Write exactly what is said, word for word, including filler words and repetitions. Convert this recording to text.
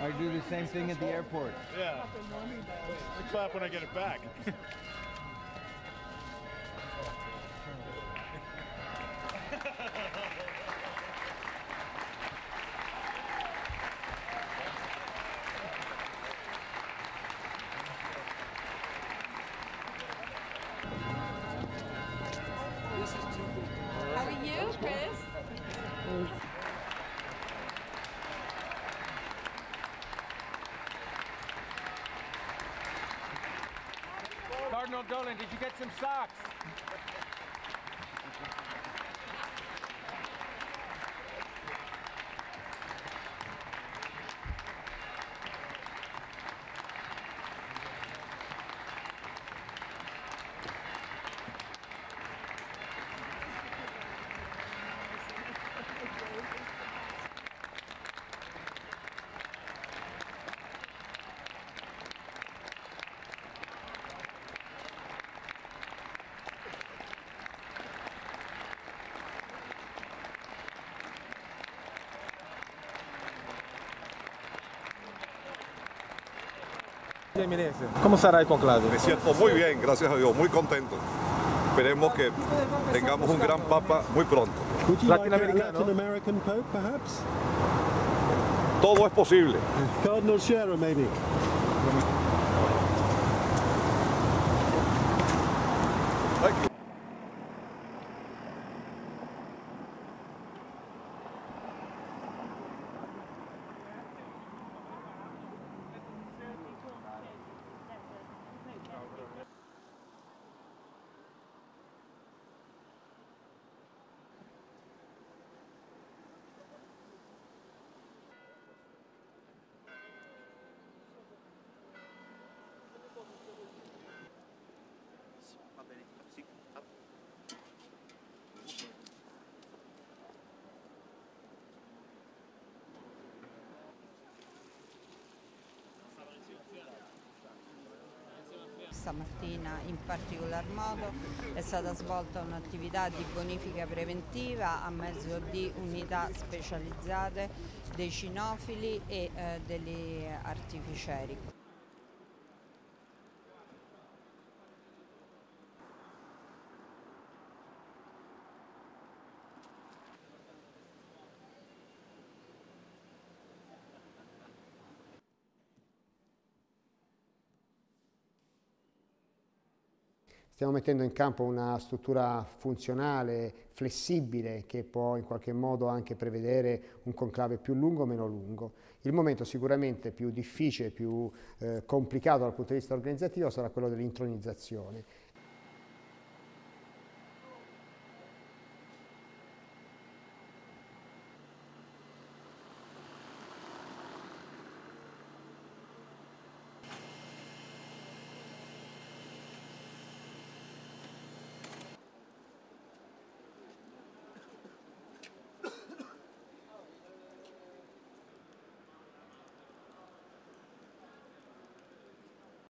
I do the same thing at the airport. Yeah. I clap when I get it back. How are you, Chris? Cardinal Dolan, did you get some socks? ¿Cómo será el conclave? Me siento muy bien, gracias a Dios, muy contento. Esperemos que tengamos un gran papa muy pronto. Latinoamericano. Latin American Pope, perhaps? Todo es posible. Cardinal Scherer, maybe. Stamattina in particolar modo è stata svolta un'attività di bonifica preventiva a mezzo di unità specializzate dei cinofili e eh, degli artificieri. Stiamo mettendo in campo una struttura funzionale, flessibile, che può in qualche modo anche prevedere un conclave più lungo o meno lungo. Il momento sicuramente più difficile, più eh, complicato dal punto di vista organizzativo sarà quello dell'intronizzazione.